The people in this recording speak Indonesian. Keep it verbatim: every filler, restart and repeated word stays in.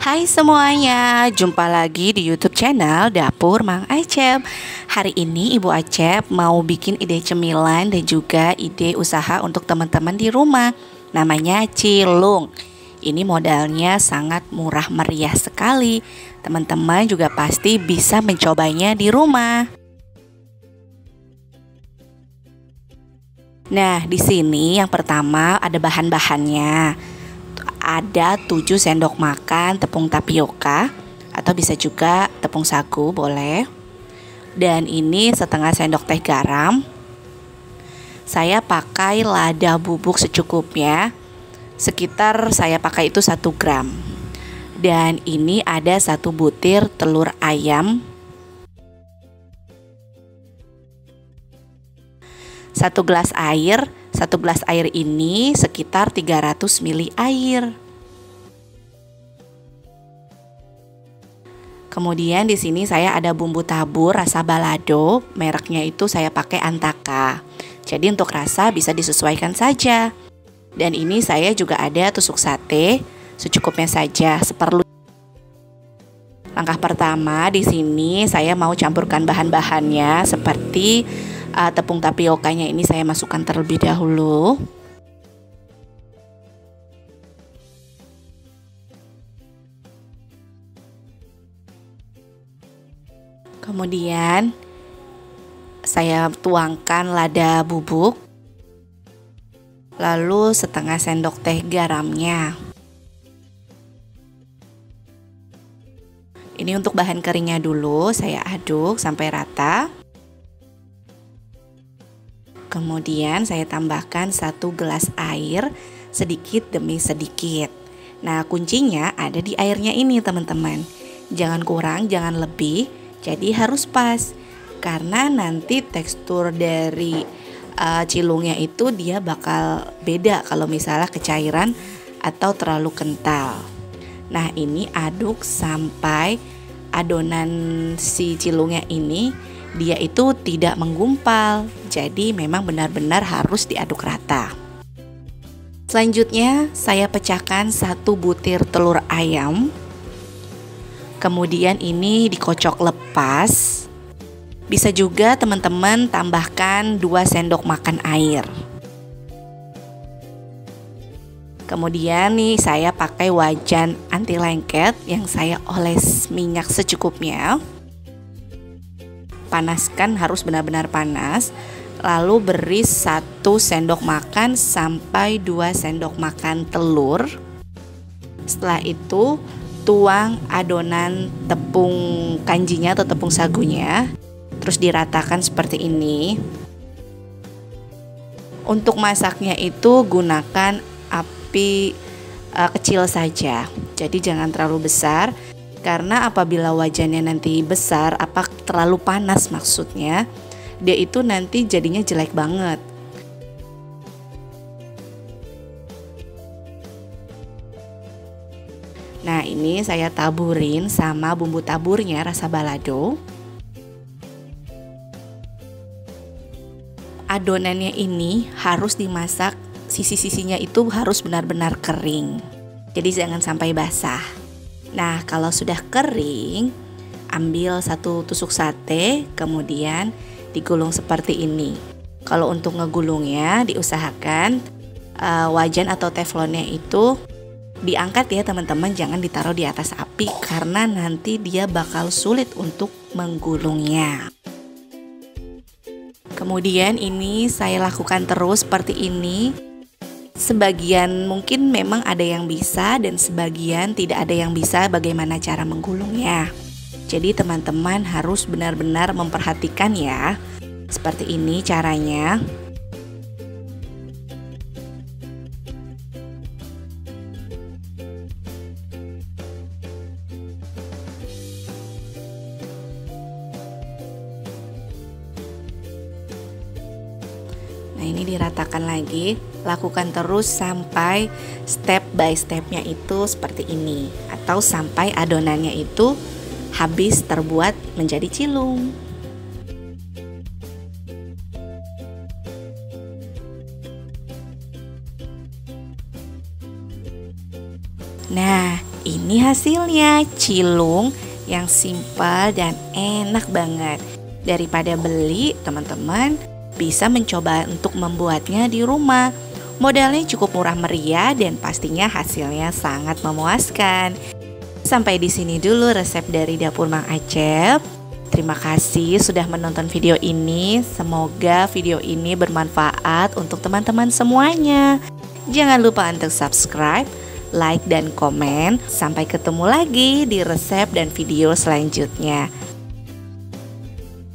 Hai semuanya, jumpa lagi di YouTube channel Dapur Mang Acep. Hari ini Ibu Acep mau bikin ide cemilan dan juga ide usaha untuk teman-teman di rumah. Namanya cilung. Ini modalnya sangat murah meriah sekali. Teman-teman juga pasti bisa mencobanya di rumah. Nah, di sini yang pertama ada bahan-bahannya. Ada tujuh sendok makan tepung tapioka atau bisa juga tepung sagu boleh. Dan ini setengah sendok teh garam. Saya pakai lada bubuk secukupnya. Sekitar saya pakai itu satu gram. Dan ini ada satu butir telur ayam. Satu gelas air. Satu gelas air ini sekitar tiga ratus mililiter air. Kemudian di sini saya ada bumbu tabur rasa balado, mereknya itu saya pakai Antaka. Jadi untuk rasa bisa disesuaikan saja. Dan ini saya juga ada tusuk sate, secukupnya saja, seperlu. Langkah pertama di sini saya mau campurkan bahan-bahannya seperti Uh, tepung tapiokanya ini saya masukkan terlebih dahulu. Kemudian saya tuangkan lada bubuk. Lalu setengah sendok teh garamnya. Ini untuk bahan keringnya dulu, saya aduk sampai rata. Kemudian saya tambahkan satu gelas air sedikit demi sedikit. Nah, kuncinya ada di airnya ini teman-teman. Jangan kurang, jangan lebih, jadi harus pas. Karena nanti tekstur dari uh, cilungnya itu dia bakal beda kalau misalnya kecairan atau terlalu kental. Nah, ini aduk sampai adonan si cilungnya ini dia itu tidak menggumpal, jadi memang benar-benar harus diaduk rata. Selanjutnya saya pecahkan satu butir telur ayam. Kemudian ini dikocok lepas. Bisa juga teman-teman tambahkan dua sendok makan air. Kemudian nih saya pakai wajan anti lengket yang saya oles minyak secukupnya. Panaskan, harus benar-benar panas. Lalu beri satu sendok makan sampai dua sendok makan telur. Setelah itu tuang adonan tepung kanjinya atau tepung sagunya. Terus diratakan seperti ini. Untuk masaknya itu gunakan api uh, kecil saja. Jadi jangan terlalu besar. Karena apabila wajannya nanti besar, apa terlalu panas maksudnya, dia itu nanti jadinya jelek banget. Nah, ini saya taburin sama bumbu taburnya rasa balado. Adonannya ini harus dimasak, sisi-sisinya itu harus benar-benar kering. Jadi jangan sampai basah. Nah, kalau sudah kering, ambil satu tusuk sate, kemudian digulung seperti ini. Kalau untuk ngegulungnya, diusahakan uh, wajan atau teflonnya itu diangkat ya teman-teman, jangan ditaruh di atas api karena nanti dia bakal sulit untuk menggulungnya. Kemudian ini saya lakukan terus seperti ini. Sebagian mungkin memang ada yang bisa dan sebagian tidak ada yang bisa bagaimana cara menggulungnya. Jadi teman-teman harus benar-benar memperhatikan ya. Seperti ini caranya. Nah, ini diratakan lagi. Lakukan terus sampai step by stepnya itu seperti ini. Atau sampai adonannya itu habis terbuat menjadi cilung. Nah, ini hasilnya, cilung yang simpel dan enak banget. Daripada beli, teman-teman bisa mencoba untuk membuatnya di rumah. Modalnya cukup murah meriah dan pastinya hasilnya sangat memuaskan. Sampai di sini dulu resep dari dapur Mang Acep. Terima kasih sudah menonton video ini. Semoga video ini bermanfaat untuk teman-teman semuanya. Jangan lupa untuk subscribe, like, dan komen. Sampai ketemu lagi di resep dan video selanjutnya.